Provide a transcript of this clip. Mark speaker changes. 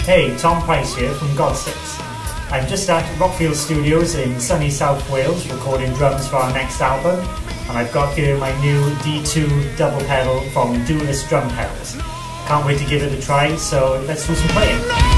Speaker 1: Hey, Tom Price here from Godsticks. I'm just at Rockfield Studios in sunny South Wales recording drums for our next album, and I've got here my new D2 double pedal from Duallist drum pedals. Can't wait to give it a try, so let's do some playing.